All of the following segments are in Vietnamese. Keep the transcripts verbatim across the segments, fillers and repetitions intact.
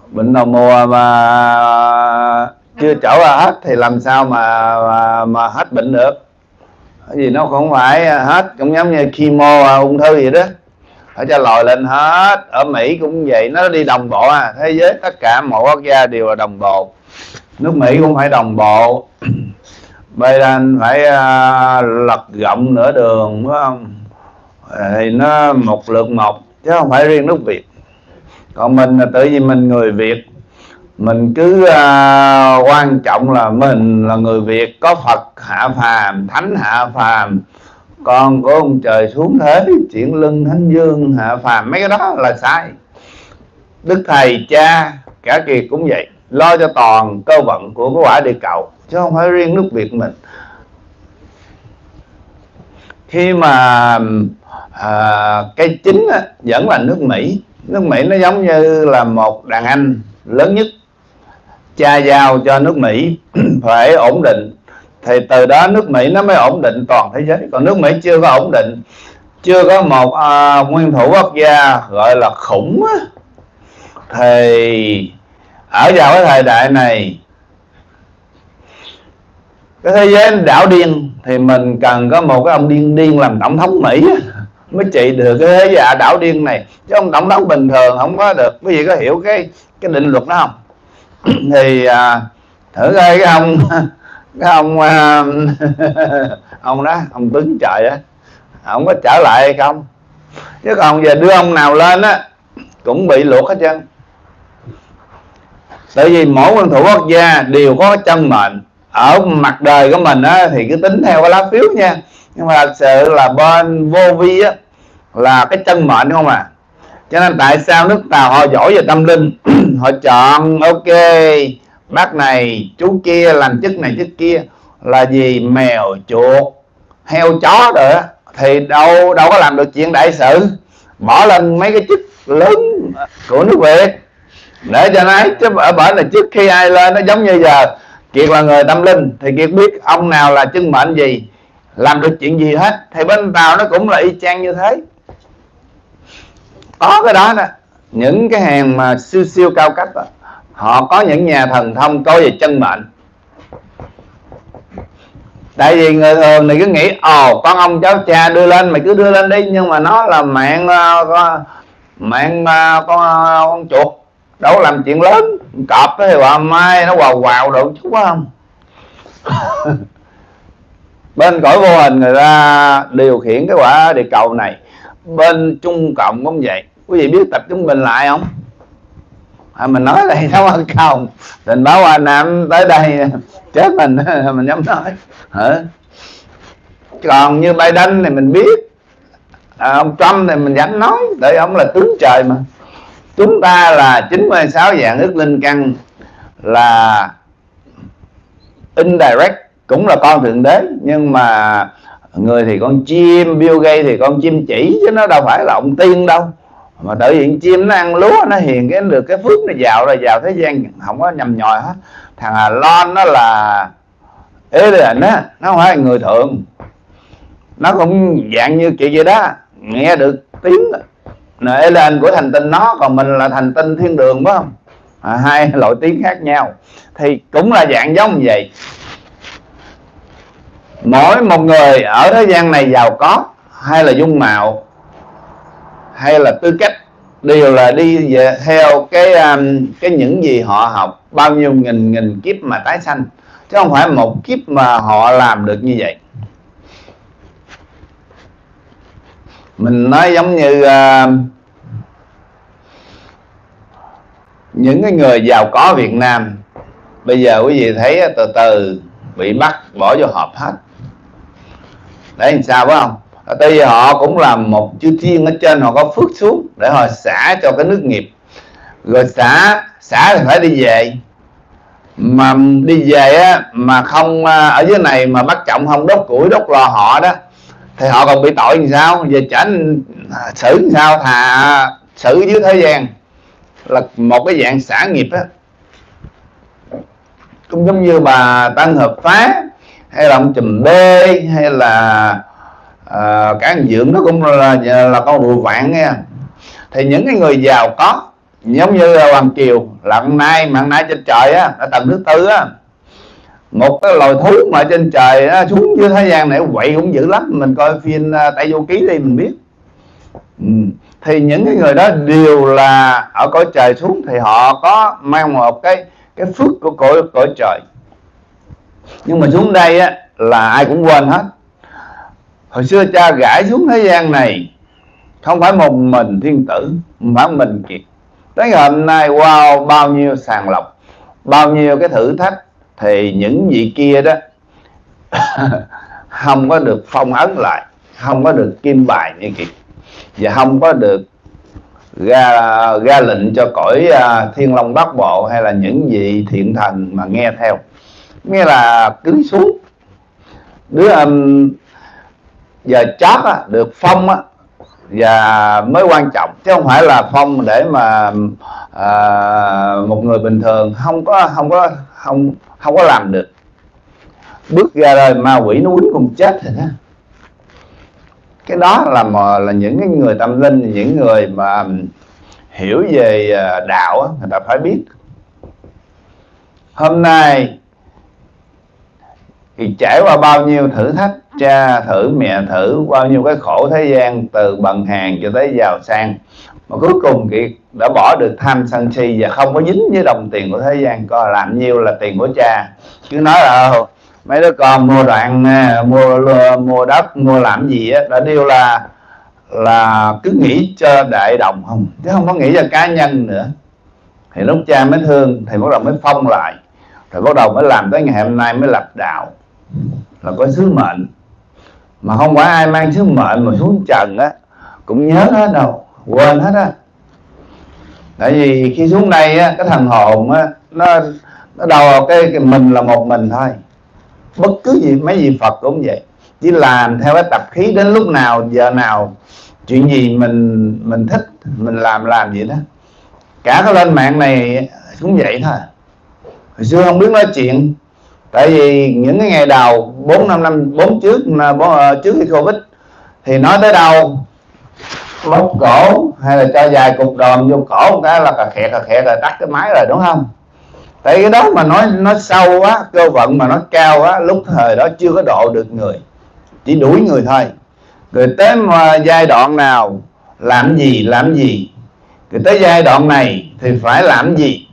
bệnh đầu mùa mà chưa trổ ra hết thì làm sao mà mà, mà hết bệnh được. Cái gì nó không phải hết, cũng giống như chemo ung thư vậy đó, phải cho lòi lên hết. Ở Mỹ cũng vậy, nó đi đồng bộ à. Thế giới tất cả mọi quốc gia đều là đồng bộ, nước Mỹ cũng phải đồng bộ. Biden phải uh, lật gọng nửa đường, đúng không? Thì nó một lượt một, chứ không phải riêng nước Việt. Còn mình là tự nhiên mình người Việt, mình cứ uh, quan trọng là mình là người Việt, có Phật hạ phàm, Thánh hạ phàm, con của ông trời xuống thế, chuyển lưng Thánh Dương hạ phàm. Mấy cái đó là sai. Đức Thầy Cha cả kiệt cũng vậy, lo cho toàn cơ vận của cái quả địa cầu, chứ không phải riêng nước Việt mình. Khi mà à, cái chính á, vẫn là nước Mỹ. Nước Mỹ nó giống như là một đàn anh lớn nhất, cha giao cho nước Mỹ phải ổn định, thì từ đó nước Mỹ nó mới ổn định toàn thế giới. Còn nước Mỹ chưa có ổn định, chưa có một à, nguyên thủ quốc gia gọi là khủng á, thì ở vào cái thời đại này, cái thế giới đảo điên, thì mình cần có một cái ông điên điên làm tổng thống Mỹ mới trị được cái thế giới đảo điên này. Chứ ông tổng thống bình thường không có được. Quý vị có hiểu cái cái định luật đó không? Thì à, thử coi cái ông cái ông à, ông đó, ông Tuấn trời đó, ông có trở lại hay không? Chứ còn giờ đưa ông nào lên á cũng bị luộc hết trơn. Tại vì mỗi nguyên thủ quốc gia đều có cái chân mệnh. Ở mặt đời của mình á thì cứ tính theo cái lá phiếu nha, nhưng mà thật sự là bên vô vi á là cái chân mệnh không à. Cho nên tại sao nước Tàu họ giỏi về tâm linh họ chọn ok bác này chú kia làm chức này chức kia là gì? Mèo chuột heo chó rồi á, thì đâu đâu có làm được chuyện đại sự. Bỏ lên mấy cái chức lớn của nước Việt để cho nó, chứ ở bển là trước khi ai lên nó giống như giờ Kiệt là người tâm linh thì Kiệt biết ông nào là chân mệnh gì, làm được chuyện gì hết. Thì bên Tàu nó cũng là y chang như thế. Có cái đó đó, những cái hàng mà siêu siêu cao cấp đó, họ có những nhà thần thông có về chân mệnh. Tại vì người thường thì cứ nghĩ ồ con ông cháu cha đưa lên, mày cứ đưa lên đi, nhưng mà nó là mạng uh, mạng uh, con, uh, con chuột, đâu làm chuyện lớn. Cọp thì bà mai nó quào quào độ chút quá không. Bên cõi vô hình người ta điều khiển cái quả địa cầu này. Bên Trung Cộng cũng vậy. Quý vị biết tập trung mình lại không? À, mình nói đây nó không không tình báo Hoa Nam tới đây chết mình mình dám nói hả? Còn như Biden thì mình biết, à, ông Trump thì mình dám nói, tại ông là tướng trời mà. Chúng ta là chín mươi sáu dạng ức linh căn, là indirect, cũng là con thượng đế, nhưng mà người thì con chim, Bill Gates thì con chim chỉ, chứ nó đâu phải là ông tiên đâu. Mà tự nhiên chim nó ăn lúa, nó hiền cái được cái phước, nó giàu rồi vào thế gian không có nhầm nhòi hết. Thằng Hà Lon nó là alien á, nó không phải là người thường, nó cũng dạng như kiểu vậy đó, nghe được tiếng là alien của thành tinh nó, còn mình là thành tinh thiên đường, phải không? À, hai loại tiếng khác nhau thì cũng là dạng giống vậy. Mỗi một người ở thế gian này giàu có hay là dung mạo hay là tư cách đều là đi về theo cái um, cái những gì họ học bao nhiêu nghìn nghìn kiếp mà tái sanh, chứ không phải một kiếp mà họ làm được như vậy. Mình nói giống như uh, những cái người giàu có Việt Nam bây giờ quý vị thấy từ từ bị bắt bỏ vô hộp hết. Đấy làm sao phải không? Tại vì họ cũng làm một chư thiên ở trên, họ có phước xuống để họ xả cho cái nước nghiệp. Rồi xả xả thì phải đi về, mà đi về á, mà không ở dưới này mà bắt trọng không đốt củi đốt lò họ đó, thì họ còn bị tội làm sao? Về trả xử làm sao? Thà xử dưới thế gian là một cái dạng xả nghiệp á. Cũng giống như bà Tân Hợp Phá hay là ông Chùm B hay là uh, cả anh Dưỡng, nó cũng là, là con rùa vạn nghe. Thì những cái người giàu có, Giống như là Hoàng Kiều lặn nay mặn nay trên trời á, ở tầng thứ tư á, một cái loài thú mà trên trời á, xuống dưới thế gian này quậy cũng dữ lắm. Mình coi phim Tây Du Ký đi mình biết. Ừ. Thì những cái người đó đều là ở cõi trời xuống, thì họ có mang một cái cái phước của cõi cõi trời. Nhưng mà xuống đây á là ai cũng quên hết. Hồi xưa cha gãi xuống thế gian này không phải một mình thiên tử, không phải mình kiệt. Tới ngày hôm nay wow, bao nhiêu sàng lọc, bao nhiêu cái thử thách, thì những vị kia đó không có được phong ấn lại, không có được kim bài như kiệt, và không có được ra ra lệnh cho cõi uh, Thiên Long Bát Bộ hay là những vị thiện thần mà nghe theo. Nghĩa là cứ xuống đứa um, giờ chót á, được phong á, và mới quan trọng, chứ không phải là phong để mà à, một người bình thường không có không có không không có làm được. Bước ra rồi ma quỷ nó quýnh cùng chết rồi đó. Cái đó là mà là những cái người tâm linh, những người mà hiểu về đạo á, người ta phải biết. Hôm nay thì trải qua bao nhiêu thử thách, cha thử mẹ thử, bao nhiêu cái khổ thế gian, từ bần hàn cho tới giàu sang, mà cuối cùng Kiệt đã bỏ được tham sân si và không có dính với đồng tiền của thế gian. Coi làm nhiêu là tiền của cha, cứ nói là mấy đứa con mua đoạn, mua mua đất, mua làm gì á, đã đều là là cứ nghĩ cho đại đồng không, chứ không có nghĩ cho cá nhân nữa. Thì lúc cha mới thương, thì bắt đầu mới phong lại, rồi bắt đầu mới làm tới ngày hôm nay mới lập đạo, là có sứ mệnh. Mà không phải ai mang sứ mệnh mà xuống trần á cũng nhớ hết đâu, quên hết á. Tại vì khi xuống đây á, cái thần hồn á, nó nó đầu cái, cái mình là một mình thôi. Bất cứ gì mấy vị Phật cũng vậy, chỉ làm theo cái tập khí, đến lúc nào giờ nào chuyện gì mình mình thích mình làm làm vậy đó. Cả cái lên mạng này cũng vậy thôi. Hồi xưa không biết nói chuyện, tại vì những cái ngày đầu bốn năm năm bốn trước trước khi Covid thì nói tới đâu móc cổ hay là cho dài cục đờm vô cổ một cái là cà khẹt cà khẹt rồi tắt cái máy rồi, đúng không? Tại cái đó mà nói nó sâu quá, cơ vận mà nó cao quá, lúc thời đó chưa có độ được người, chỉ đuổi người thôi. Rồi tới mà giai đoạn nào làm gì làm gì, rồi tới giai đoạn này thì phải làm gì.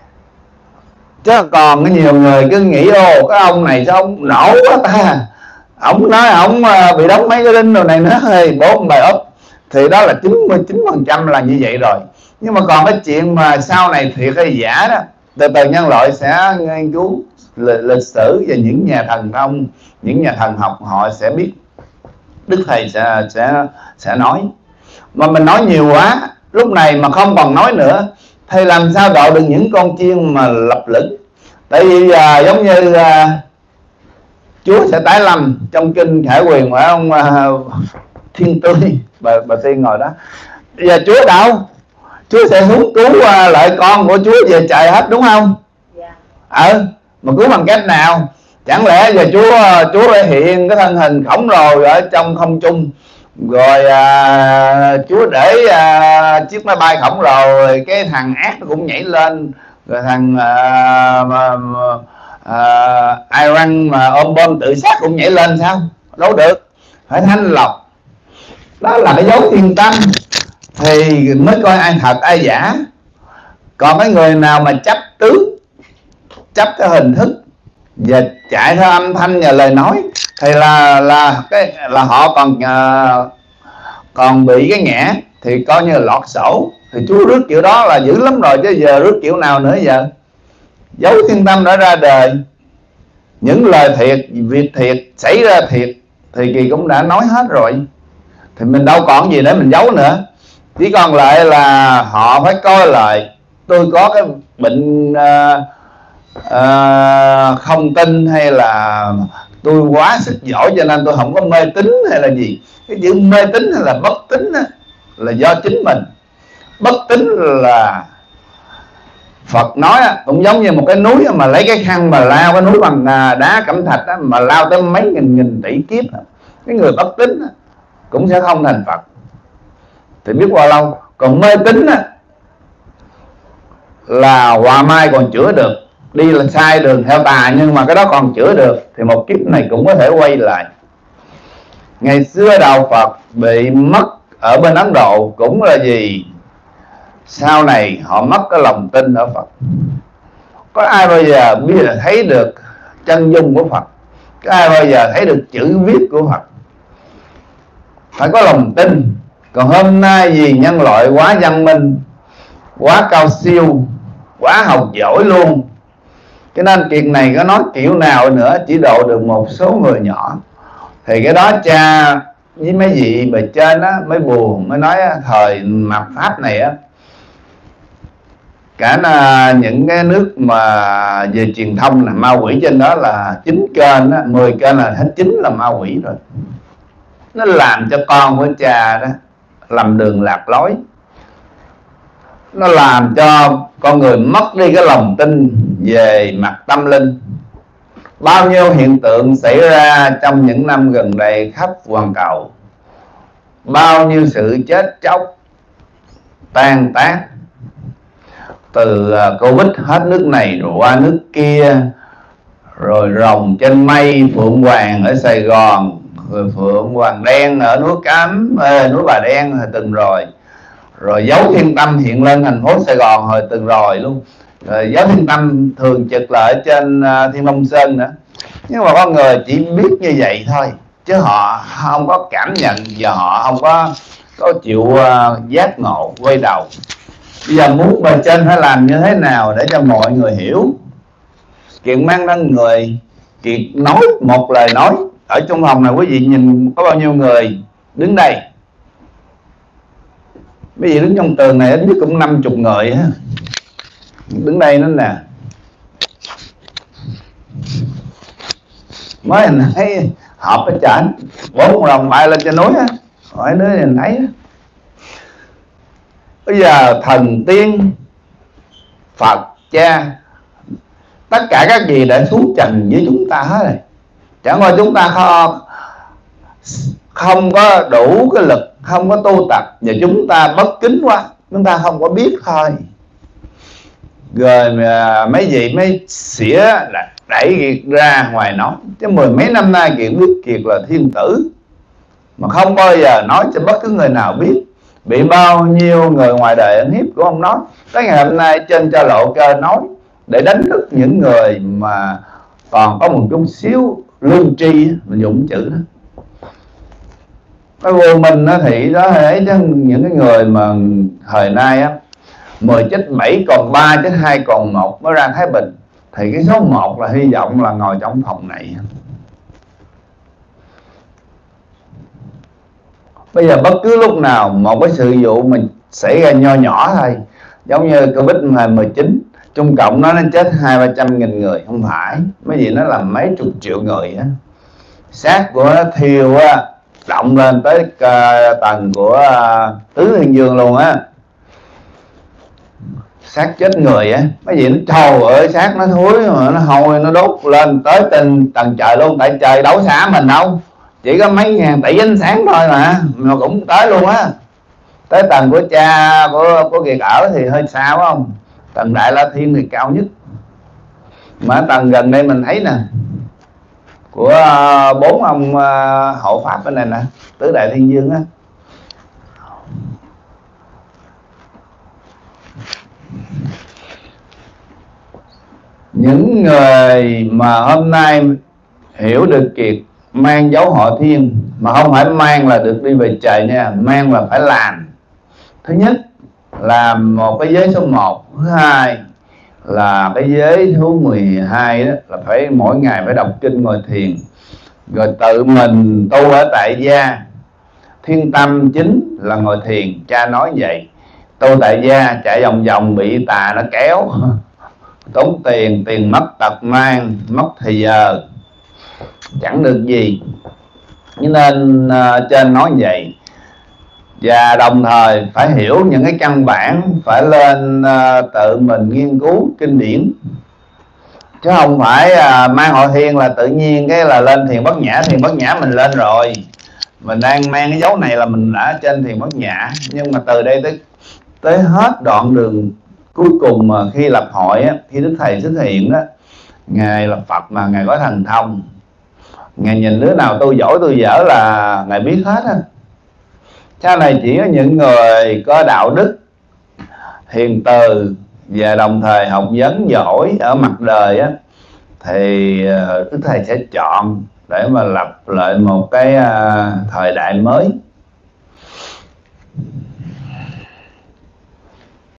Chứ còn có nhiều người cứ nghĩ ô cái ông này sao ông nổ quá ta, ông nói ông bị đóng mấy cái đinh đồ này nữa, hay bốn bài úp, thì đó là chín mươi chín phần trăm là như vậy rồi. Nhưng mà còn cái chuyện mà sau này thiệt hay giả đó, từ từ nhân loại sẽ nghiên cứu lịch, lịch sử, và những nhà thần thông, những nhà thần học họ sẽ biết, Đức Thầy sẽ sẽ sẽ nói. Mà mình nói nhiều quá, lúc này mà không còn nói nữa thì làm sao độ được những con chiên mà lập lửng. Tại vì à, giống như à, Chúa sẽ tái lâm trong kinh Khải Huyền, phải không à, Thiên Tươi, bà, bà Tiên ngồi đó. Giờ Chúa đâu? Chúa sẽ xuống cứu à, lại con của Chúa về trời hết, đúng không? Dạ. Ờ, mà cứu bằng cách nào? Chẳng lẽ giờ Chúa Chúa phải hiện cái thân hình khổng lồ ở trong không trung, rồi à, Chúa để à, chiếc máy bay khổng lồ, rồi cái thằng ác nó cũng nhảy lên, rồi thằng à, mà, à, Iran mà ôm bom tự sát cũng nhảy lên sao? Đâu được, phải thanh lọc. Đó là cái dấu thiên tâm thì mới coi ai thật ai giả. Còn mấy người nào mà chấp tướng, chấp cái hình thức và chạy theo âm thanh và lời nói thì là là cái là họ còn uh, còn bị cái ngã, thì coi như là lọt sổ. Thì Chúa rước kiểu đó là dữ lắm rồi, chứ giờ rước kiểu nào nữa giờ? Dấu thiên tâm đã ra đời, những lời thiệt, việc thiệt xảy ra thiệt thì Kỳ cũng đã nói hết rồi, thì mình đâu còn gì để mình giấu nữa. Chỉ còn lại là họ phải coi lại tôi có cái bệnh uh, uh, không tin, hay là tôi quá sức giỏi cho nên tôi không có mê tín hay là gì. Cái chữ mê tín hay là bất tín á, là do chính mình. Bất tín là Phật nói á, cũng giống như một cái núi mà lấy cái khăn mà lao cái núi bằng đá cẩm thạch á, mà lao tới mấy nghìn nghìn tỷ kiếp á. Cái người bất tín á, cũng sẽ không thành Phật. Thì biết qua lâu. Còn mê tín á, là hòa mai còn chữa được, đi là sai đường theo tà nhưng mà cái đó còn chữa được, thì một kiếp này cũng có thể quay lại. Ngày xưa đạo Phật bị mất ở bên Ấn Độ cũng là gì? Sau này họ mất cái lòng tin ở Phật. Có ai bao giờ biết là thấy được chân dung của Phật? Có ai bao giờ thấy được chữ viết của Phật? Phải có lòng tin. Còn hôm nay vì nhân loại quá văn minh, quá cao siêu, quá học giỏi luôn, cho nên chuyện này có nói kiểu nào nữa chỉ độ được một số người nhỏ. Thì cái đó cha với mấy vị bề trên á mới buồn, mới nói thời mạt Pháp này á, cả là những cái nước mà về truyền thông là ma quỷ trên đó là chín kênh á, mười kênh là hết chín là ma quỷ rồi. Nó làm cho con của cha đó lầm đường lạc lối, nó làm cho con người mất đi cái lòng tin về mặt tâm linh. Bao nhiêu hiện tượng xảy ra trong những năm gần đây khắp toàn cầu, bao nhiêu sự chết chóc tan tác, từ Covid hết nước này rồi qua nước kia, rồi rồng trên mây, phượng hoàng ở Sài Gòn, rồi phượng hoàng đen ở núi Cám, núi Bà Đen hồi từng rồi, rồi dấu thiên tâm hiện lên thành phố Sài Gòn hồi từng rồi luôn, rồi dấu thiên tâm thường trực là ở trên uh, Thiên Long Sơn nữa. Nhưng mà con người chỉ biết như vậy thôi, chứ họ không có cảm nhận và họ không có có chịu uh, giác ngộ quay đầu. Bây giờ muốn bề trên phải làm như thế nào để cho mọi người hiểu? Kiện mang đến người Kiệt nói một lời nói. Ở trong phòng này quý vị nhìn có bao nhiêu người đứng đây? Quý vị đứng trong tường này ít nhất cũng năm chục người á, đứng đây nữa nè. Mới thấy họp ở trển bốn đồng bay lên trên núi á, hỏi đứa nhìn thấy á. Bây giờ thần tiên, Phật, cha, tất cả các gì đã xuống trần với chúng ta hết rồi. Chẳng qua chúng ta không, không có đủ cái lực, không có tu tập, và chúng ta bất kính quá, chúng ta không có biết thôi. Rồi mà mấy vị mới xỉa là đẩy Kiệt ra ngoài nói. Chứ mười mấy năm nay Kiệt biết Kiệt là thiên tử, mà không bao giờ nói cho bất cứ người nào biết. Bị bao nhiêu người ngoài đời ăn hiếp cũng không nói. Tới ngày hôm nay trên cho lộ cơ nói, để đánh thức những người mà còn có một chút xíu lương tri, mình dùng chữ đó. Cái vô mình nó thì đó ấy chứ, những cái người mà thời nay á, mười chết bảy còn ba, chết hai còn một mới ra Thái Bình, thì cái số một là hy vọng là ngồi trong phòng này. Bây giờ bất cứ lúc nào một cái sự vụ mình xảy ra nho nhỏ thôi, giống như Covid mười chín, Trung Cộng nó nó chết hai ba trăm nghìn người, không phải, mấy gì nó làm mấy chục triệu người á. Xác của nó thiêu á, động lên tới uh, tầng của uh, tứ thiên dương luôn á, xác chết người á, mấy gì nó trầu ở xác nó thúi mà nó hôi, nó đốt lên tới tầng tầng trời luôn. Tại trời đâu xả mình đâu, chỉ có mấy ngàn tỷ ánh sáng thôi mà mà cũng tới luôn á. Tới tầng của cha của của Kiệt ở thì hơi xa phải không? Tầng Đại La Thiên thì cao nhất, mà tầng gần đây mình thấy nè, của bốn uh, ông uh, hộ pháp bên này nè, tứ đại thiên dương á. Những người mà hôm nay hiểu được Kiệt mang dấu họ Thiên, mà không phải mang là được đi về trời nha, mang là phải làm. Thứ nhất là một cái giới số một, thứ hai là cái giới thứ mười hai đó, là phải mỗi ngày phải đọc kinh ngồi thiền, rồi tự mình tu ở tại gia. Thiên tâm chính là ngồi thiền, cha nói vậy. Tu tại gia chạy vòng vòng bị tà nó kéo, tốn tiền, tiền mất tật mang, mất thời giờ, chẳng được gì. Cho nên uh, trên nói vậy. Và đồng thời phải hiểu những cái căn bản, phải lên uh, tự mình nghiên cứu kinh điển, chứ không phải uh, mang họ Thiên là tự nhiên cái là lên thiền bất nhã. Thiền bất nhã mình lên rồi, mình đang mang cái dấu này là mình đã trên thiền bất nhã. Nhưng mà từ đây tới tới hết đoạn đường cuối cùng mà khi lập hội á, khi Đức Thầy xuất hiện đó, Ngài là Phật mà Ngài có thần thông, Ngài nhìn đứa nào tôi giỏi tôi dở là Ngài biết hết á. Sau này chỉ có những người có đạo đức, hiền từ và đồng thời học vấn giỏi ở mặt đời á, thì Đức Thầy sẽ chọn để mà lập lại một cái thời đại mới.